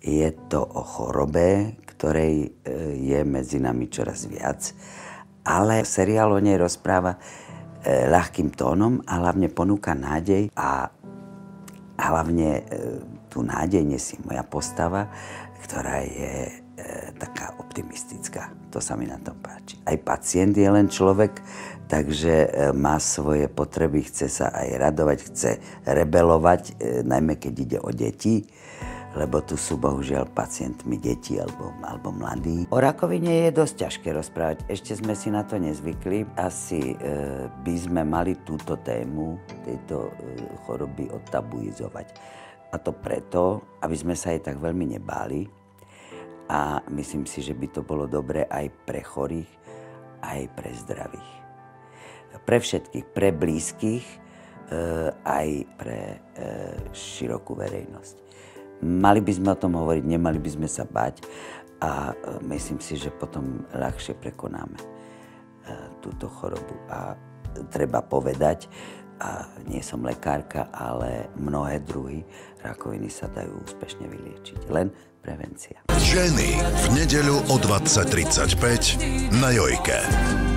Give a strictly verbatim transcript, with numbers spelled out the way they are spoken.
Je to o chorobe, ktorej je medzi nami čoraz viac, ale seriál o nej rozpráva ľahkým tónom a hlavne ponúka nádej a hlavne tú nádej nesie moja postava, ktorá je taká optimistická. To sa mi na tom páči. Aj pacient je len človek, takže má svoje potreby, chce sa aj radovať, chce rebelovať, najmä keď ide o deti, lebo tu sú bohužiaľ pacientmi deti alebo, alebo mladí. O rakovine je dosť ťažké rozprávať, ešte sme si na to nezvykli. Asi e, by sme mali túto tému, tejto e, choroby odtabuizovať. A to preto, aby sme sa aj tak veľmi nebáli. A myslím si, že by to bolo dobré aj pre chorých, aj pre zdravých. Pre všetkých, pre blízkych, e, aj pre e, širokú verejnosť. Mali by sme o tom hovoriť, nemali by sme sa báť a e, myslím si, že potom ľahšie prekonáme e, túto chorobu. A treba povedať, a nie som lekárka, ale mnohé druhy rakoviny sa dajú úspešne vyliečiť. Len prevencia. Ženy v nedeľu o dvadsať tridsaťpäť na Jojke.